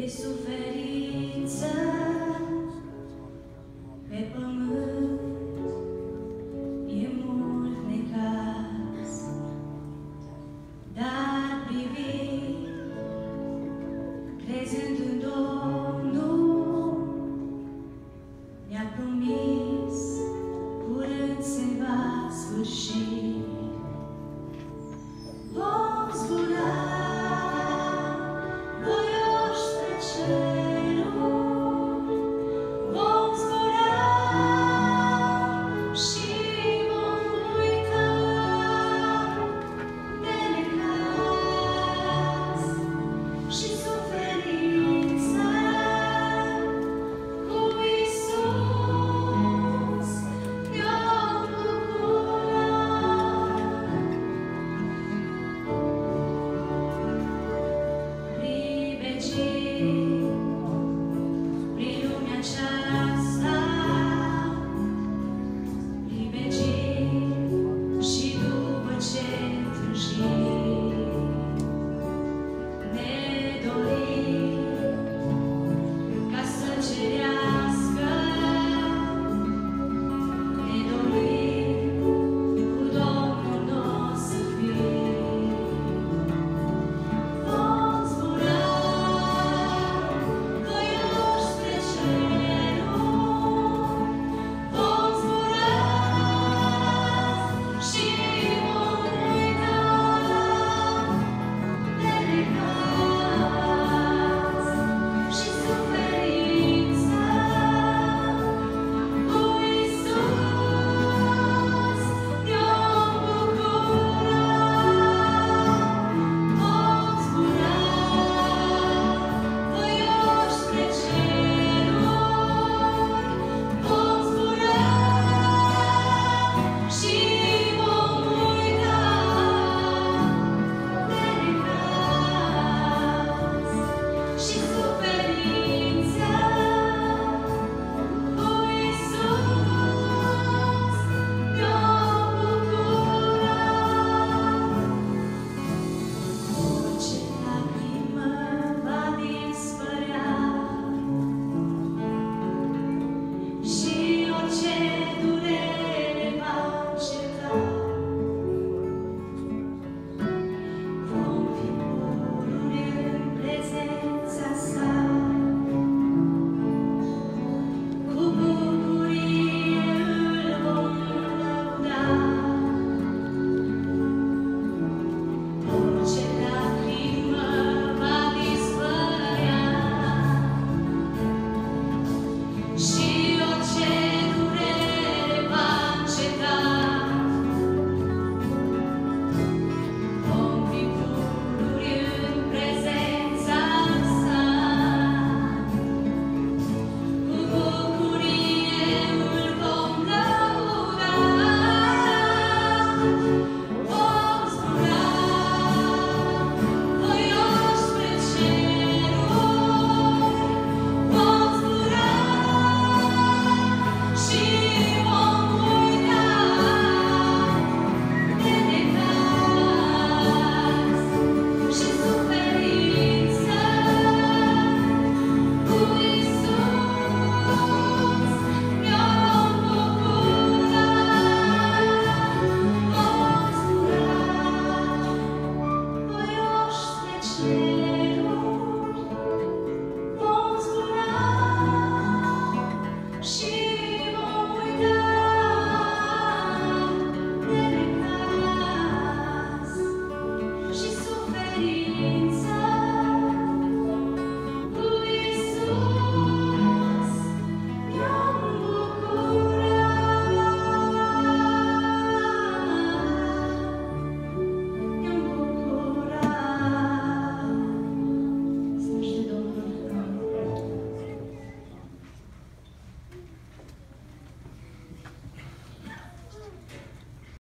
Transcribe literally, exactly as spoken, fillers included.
de suferință pe pământ, e mult necaz, dar privind, crezând în Domnul, ne-a promis, curând se va sfârși. Vom zbura voioși spre ceruri, vom zbura și vom uita de necaz și suferința cu Iisus ne-o bucura. Prin lumea aceasta, privegim și după ce trăjim, ne dorim ca să cerească, ne dorim cu Domnul nostru să fim. Vom zbura voioși spre ceruri, vom zbura și vom uita de necaz și suferința cu Iisus ne-o bucura. Vom zbura voioși spre ceruri, vom zbura și vom uita de necaz și suferința cu Iisus ne-o bucura. Orice lacrimă va dispărea și orice durere va înceta. Vom fi pururi în prezența sa, cu bucurie îl vom lăuda. Orice lacrimă va dispărea și orice durere va înceta. Vom fi pururi în prezența sa, cu bucurie îl vom lăuda. Vom zbura voioși spre ceruri, vom zbura și vom uita de necaz și suferință cu Iisus ne-o bucura. Vom zbura voioși spre ceruri.